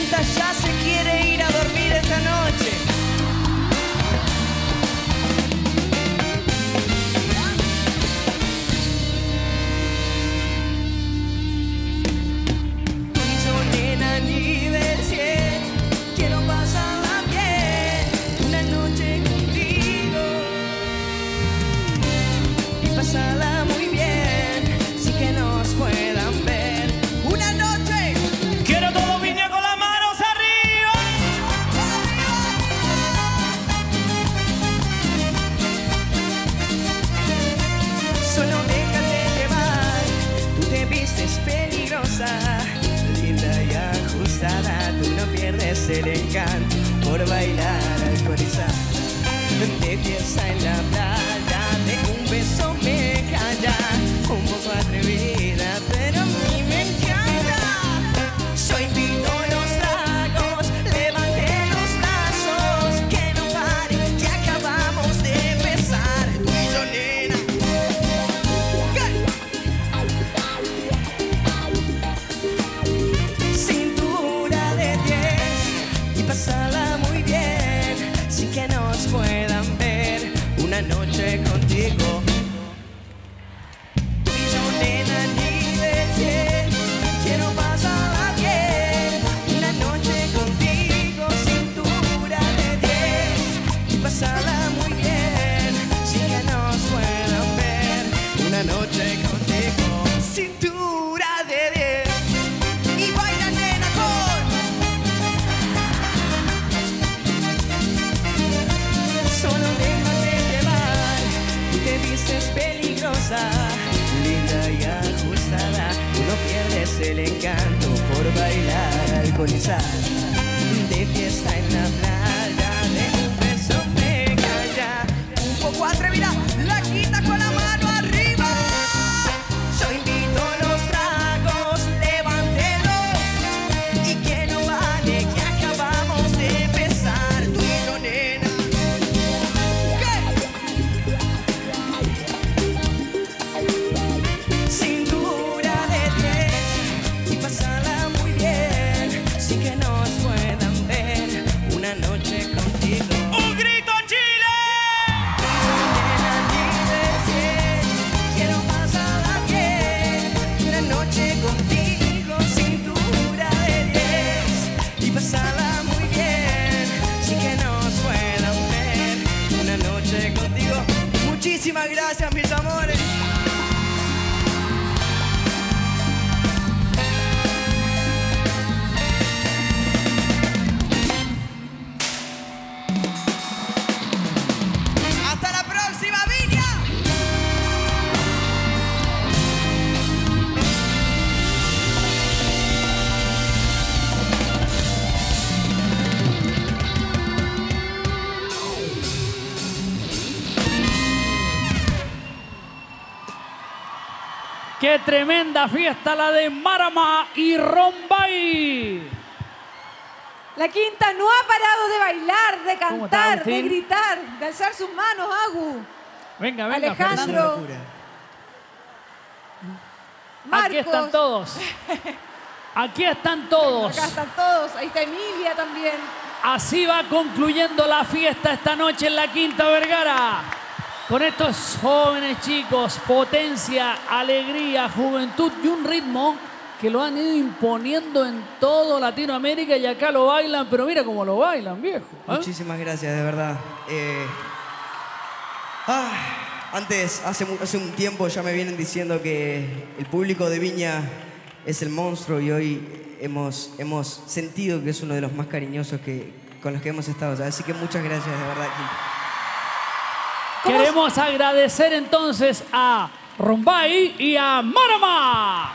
quinta ya se quiere ir a dormir esta noche. Tú y yo, nena, nivel 100, quiero pasarla bien, una noche contigo y pasarla muy bien, sin que nos puedan ver. Una noche. Quiero todo Viña con las manos arriba. Solo déjate llevar, tú te vistes peligrosa, linda y ajustada, tú no pierdes el encanto por bailar alcoholizada. De fiesta en la playa, de un beso me calla, un poco atrevida, pero a mí me encanta. Yo invito los tragos, levante los brazos, que no pare, que acabamos de empezar. Tú y yo, nena. Cintura de 10 y pasarla muy bien, sin que nos puedan ver, una noche contigo. Tú y yo, nena, nivel 100, quiero pasarla bien, una noche contigo. Cintura de 10 y pasarla muy bien, sin que nos puedan ver, una noche contigo. Cintura de 10 y baila, nena, con. Solo déjate llevar, tú te vistes peligrosa, linda y ajustada, tú no pierdes el encanto por bailar alcoholizada. De fiesta en la playa, de un beso me calla, un poco atrevida, la quita con la mano arriba. Yo invito los tragos, levántelos, y que no vale, que acabamos de empezar. Tú y yo, nena. Cintura de 10 y pasarla muy bien, sin que nos puedan ver, una noche contigo. ¡Un grito, Chile! Nena, nivel 100, quiero pasarla bien, una noche contigo. Cintura de 10 y pasarla muy bien, sin que nos puedan ver, una noche contigo. Muchísimas gracias, mis amores. Hasta la próxima, Viña. ¡Qué tremenda fiesta la de Marama y Rombay! La quinta no ha parado de bailar, de ¿Cómo está, cantar, de Agustín? gritar, de alzar sus manos, Agu. Venga, venga, Alejandro. Fernando. Marcos. Aquí están todos. Aquí están todos. Acá están todos. Ahí está Emilia también. Así va concluyendo la fiesta esta noche en la Quinta Vergara. Con estos jóvenes chicos, potencia, alegría, juventud y un ritmo que lo han ido imponiendo en todo Latinoamérica y acá lo bailan, pero mira cómo lo bailan, viejo. ¿eh? Muchísimas gracias, de verdad. Antes, hace un tiempo ya me vienen diciendo que el público de Viña es el monstruo y hoy hemos sentido que es uno de los más cariñosos con los que hemos estado. Así que muchas gracias, de verdad. Queremos agradecer entonces a Rombay y a Marama.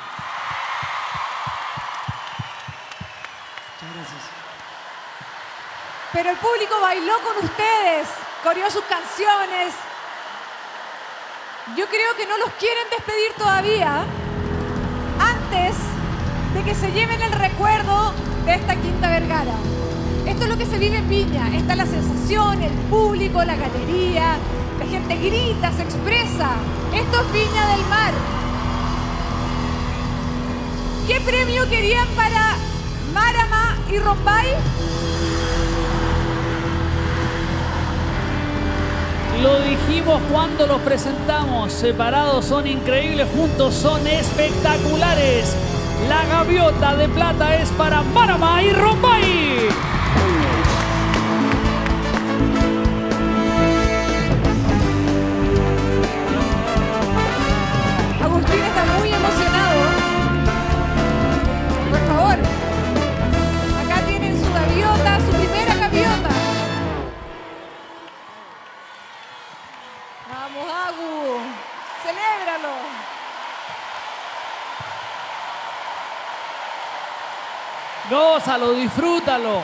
Muchas gracias. Pero el público bailó con ustedes, coreó sus canciones. Yo creo que no los quieren despedir todavía antes de que se lleven el recuerdo de esta Quinta Vergara. Esto es lo que se vive en Viña. Esta es la sensación, el público, la galería, la gente grita, se expresa. Esto es Viña del Mar. ¿Qué premio querían para Marama y Rombay. Lo dijimos cuando los presentamos. Separados son increíbles, juntos son espectaculares. La gaviota de plata es para Marama y Rombay. Agustín está muy emocionado. Por favor. Acá tienen su gaviota, su primera gaviota. Vamos, Agu. Celébralo. Gózalo, disfrútalo.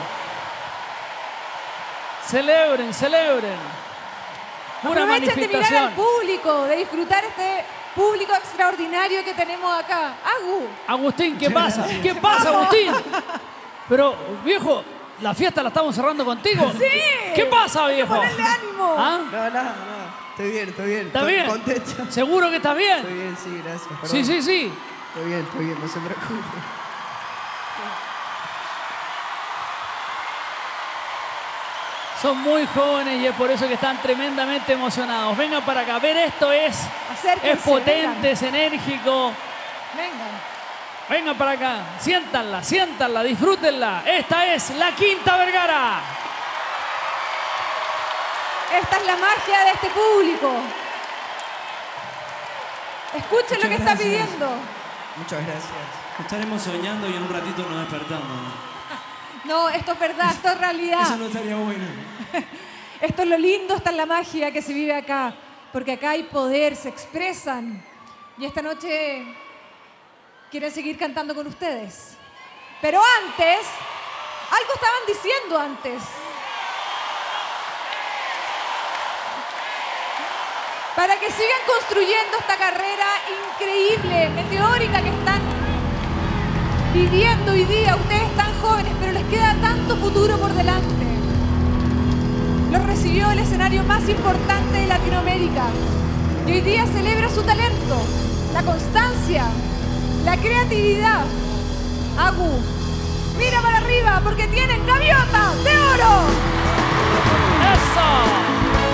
Celebren, celebren. Pura Aprovechen de mirar al manifestación. público, de disfrutar este público extraordinario que tenemos acá. Agu. Agustín, ¿qué pasa? ¿Qué pasa, Agustín? Pero, viejo, la fiesta la estamos cerrando contigo. Sí. ¿Qué pasa, viejo? Ponerle ánimo. ¿Ah? No, nada. Estoy bien, estoy bien. ¿Está Estoy bien? contento. ¿Seguro que estás Estoy bien? bien, sí, gracias. Perdón. Sí, sí, sí. Estoy bien, no se preocupe. Son muy jóvenes y es por eso que están tremendamente emocionados. Vengan para acá. Ver esto es Acérquense, potente, es enérgico. Vengan. Vengan para acá. Siéntanla, siéntanla, disfrútenla. Esta es la Quinta Vergara. Esta es la magia de este público. Escuchen lo que está pidiendo. Muchas gracias. Estaremos soñando y en un ratito nos despertamos. No, esto es verdad, esto es realidad. Eso no estaría bueno. Esto es lo lindo, esta es la magia que se vive acá. Porque acá hay poder, se expresan. Y esta noche quieren seguir cantando con ustedes. Pero antes, algo estaban diciendo antes. Para que sigan construyendo esta carrera increíble, meteórica que están viviendo hoy día. Ustedes están jóvenes, pero les queda tanto futuro por delante. Los recibió el escenario más importante de Latinoamérica. Y hoy día celebra su talento, la constancia, la creatividad. Agu, mira para arriba porque tienen gaviota de oro. ¡Eso!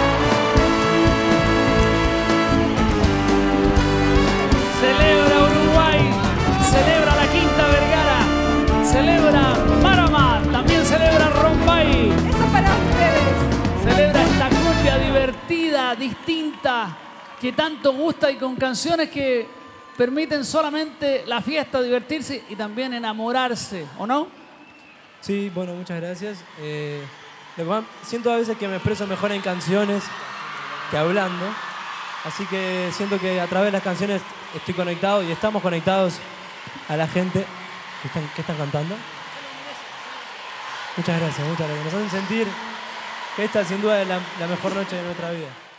Celebra Uruguay, celebra la Quinta Vergara, celebra Marama, también celebra Rombay, Eso es para ustedes. celebra esta cumbia divertida, distinta, que tanto gusta y con canciones que permiten solamente la fiesta, divertirse y también enamorarse, ¿o no? Sí, bueno, muchas gracias. Lo que más siento a veces que me expreso mejor en canciones que hablando. Así que siento que a través de las canciones estoy conectado y estamos conectados a la gente que están cantando. Muchas gracias, muchas gracias. Nos hacen sentir que esta sin duda es la mejor noche de nuestra vida.